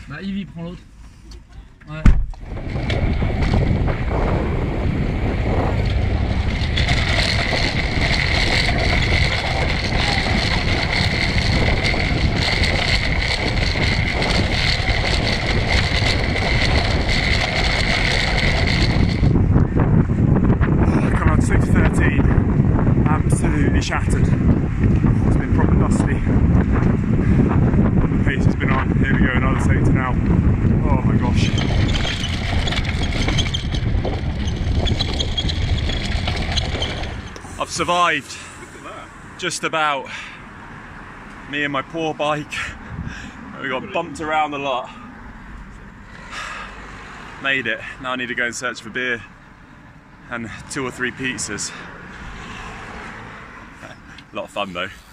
Bah Yves prend l'autre. Ouais. Come on, 6:13. Absolutely shattered. It's been proper dusty. The pace has been on. Here we go, another sector now. Oh my gosh. I've survived. Just about. Me and my poor bike. We got bumped around a lot. Made it. Now I need to go and search for beer and 2 or 3 pizzas. A lot of fun though.